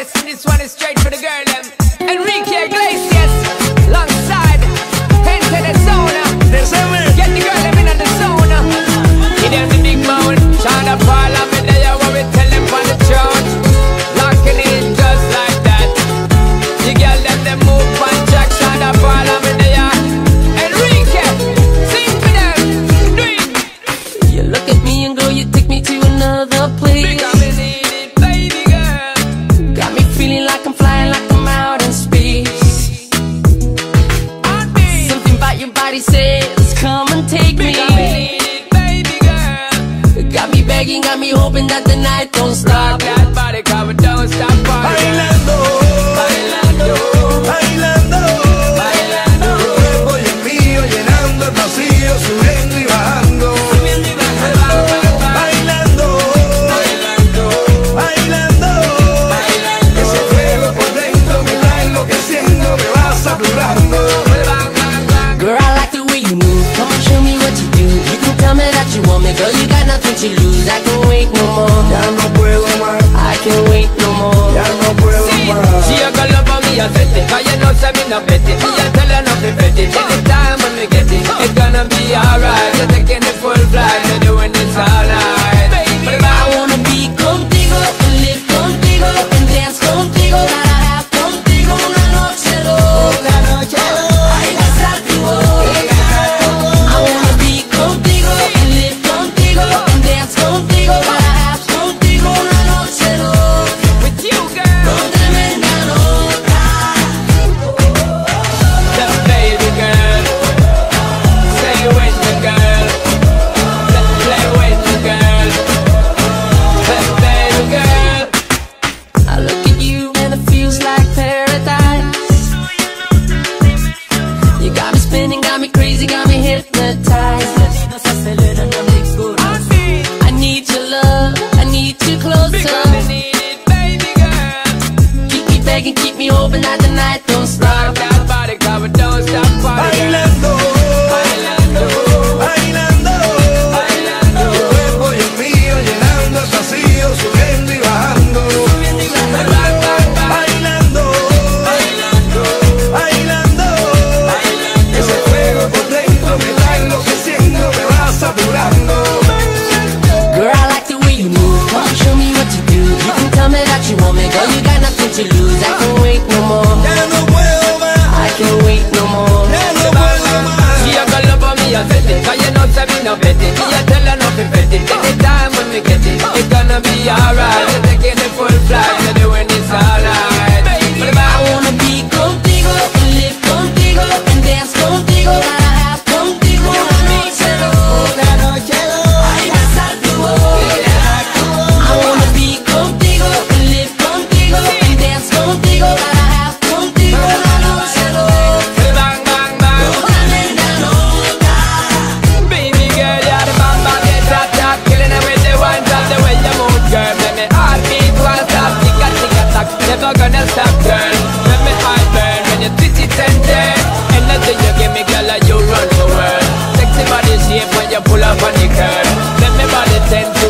request, and this one is straight for the girl them. Enrique Iglesias, alongside Enter the Zona. Get the girl them in the zona. Give them the big bone. Shonda Paul and me there, what we tell them on the church. Locking it just like that. The girl them they move on track. Shonda Paul and me there. Enrique, sing for them. Do it. You look at me and girl, you take me to another place. Because me need it, baby girl. Got me feeling like I'm flying, like I'm out in space. Something about your body says, come and take me. Because me need it, baby girl. Got me begging, got me hoping that the night don't stop. Rock that body, cause we don't stop partying. Bailando, Bailando, bailando, bailando. tu cuerpo y el mío llenando el vacío, subiendo y bajando. Bailando, Bailando, bailando, bailando. ese fuego por dentro me va enloqueciendo, me va saturando. Bang, bang, bang. Girl, I like the way you move. Come on, show me what you do. You can tell me that you want me, girl. You got nothing to lose. I can't wait no more. Ya no puedo más, I can't wait no more. ya no puedo más. She a go love on me, I set it. Cause you know say me no bet it. Me a tell her not to bet it. Anytime when me get it, it's gonna be alright. You're taking the full flight, you're doing this all night. But if I I wanna be contigo, and live contigo, and dance contigo. Gotta have contigo una noche loca. Ay, besar tu boca. I wanna be contigo, and live contigo, and dance contigo. Gotta have contigo una noche loca. with you, girl, Con tremenda nota. the baby girl, say with the girl, play with the girl, the baby girl. I look at you and it feels like paradise. You got me spinning, got me crazy, got me hypnotized. I need your love, I need you Because closer. me need it, baby girl. Keep me begging, keep me hoping that the night don't Rock stop. that body, cause we don't stop partying. Bailando, Bailando, bailando, bailando. tu cuerpo y el mío llenando el vacío, subiendo y bajando. Bang, bang, bang. Bailando, Bailando, bailando, bailando. ese fuego por dentro me va enloqueciendo, me va saturando. Girl, I like the way you move. Come on, show me what you do. You can tell me that you want me, girl. You got nothing to lose. I can't wait no more. Ya no puedo más, I can't wait no more. ya no puedo más. She a go love on me, I set it. Cause you know say me no bet it. Me a tell her not to bet it. Anytime when we get it, it's gonna be alright. We're taking the full flight, we're doing this all night. But if I I wanna be contigo, and live contigo, and dance contigo. Gotta have contigo una noche loca. Ay, besar tu boca. I wanna be contigo, and live contigo, and dance contigo. Gotta have contigo una noche loca. bang, bang, bang. Tremenda nota. Baby girl, you're the bang, bang, get that, that. Killing it with the one drop, the way you move, girl. Let me heartbeat, one stop, tick a tack. Never gonna stop, girl. Let me heart burn when you twist it and turn. Anything you give me, girl, you run the world. Sexy body shape when you pull up on the curb. Let me body 10